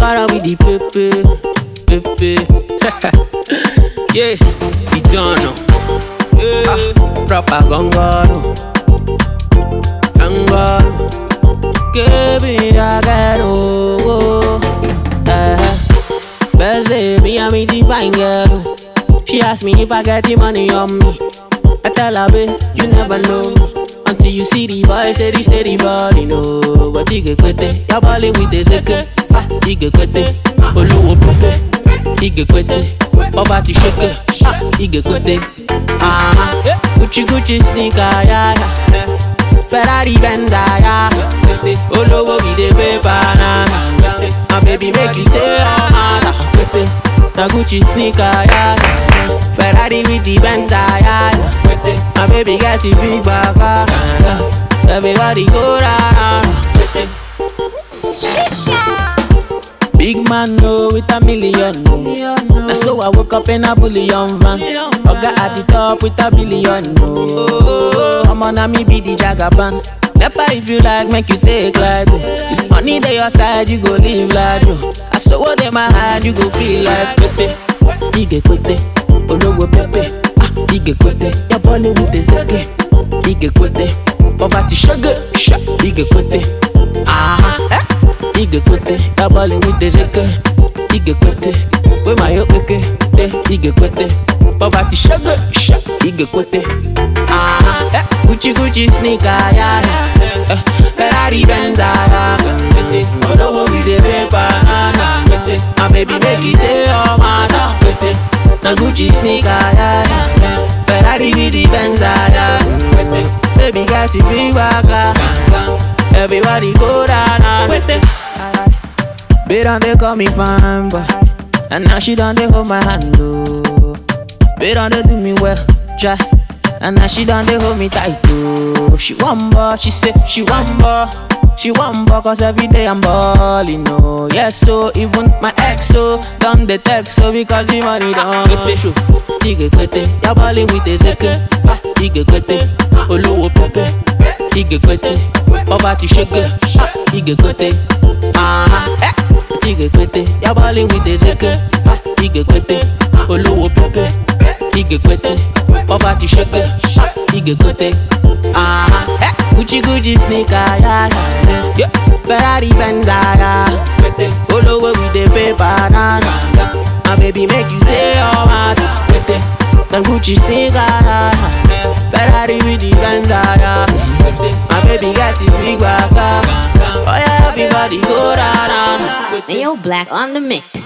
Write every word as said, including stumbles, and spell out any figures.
Para with the pepe, pepe. Yeah, the dono. Yeah, ah, proper gongoro, gongoro. Give me a girl. Best day, me and me the fine girl. She asked me if I get the money on me. I tell her, babe, you never know me until you see the boy steady, steady body, no. But you get Kwete, you're balling with the zeke. Ah, you get Kwete, Olowo Pepe. You get Kwete, poverty shaker. Ah, you get Kwete. Ah, Gucci Gucci sneaker, yeah, yeah. Ferrari Benz, yeah. Olowo with the paper, nah. My baby make you say, ah, ah. Na Gucci sneaker, yeah. Ferrari with the Benz, yeah. My baby got the big back, yeah. Everybody go round. Big man no with a million no. Now so I woke up in a bullion van. I got at the top with a billion no. I'm on me be the jagaban. Never if you like make you take like oh. If money dey your side you go live like oh. I saw what in my hand you go feel like Kwete. You get Kwete, Olowo Pepe. Ah, you get Kwete, you're balling with the zeke. You get Kwete, poverty sugar, shot. You get Kwete, ah, eh. You get Kwete, you're balling with the zeke. You get Kwete, where my yo okay? You get Kwete, poverty sugar, shot. You get Kwete, ah, eh. Gucci Gucci sneaker, yeah, yeah. Uh, Ferrari Benz, yeah. Olowo with the paper, nah, nah. My baby make you say, oh, man, nah. Na Gucci sneaker, yeah, yeah. Ferrari with the Benz, yeah. Baby got the big back, yeah. Everybody go down, Kwete. They don't they call me fine, boy. And now she done they hold my hand, oh. They don't they do me well, try. And now she done they hold me tight, oh. She want more, she say she want more. She want more cause every day I'm balling, no. Yes, so even my ex, so done the text, so because the money don't show. You get Kwete, you're balling with the zeke. You get Kwete, Olowo Pepe. You get Kwete, poverty shaker. You get Kwete, ah, eh. You get Kwete, you're balling with the zeke. You get Kwete, Olowo Pepe. You get Kwete, poverty shaker. You get Kwete, ah, eh. Gucci Gucci sneaker, yeah, yeah, yeah. Ferrari Benz, yeah. Olowo with the paper, nah, nah. My baby make you say, oh, man. Na Gucci sneaker, yeah. Ferrari with the Benz, yeah. My baby got the big back, oh yeah, everybody go down. Neo Black on the mix.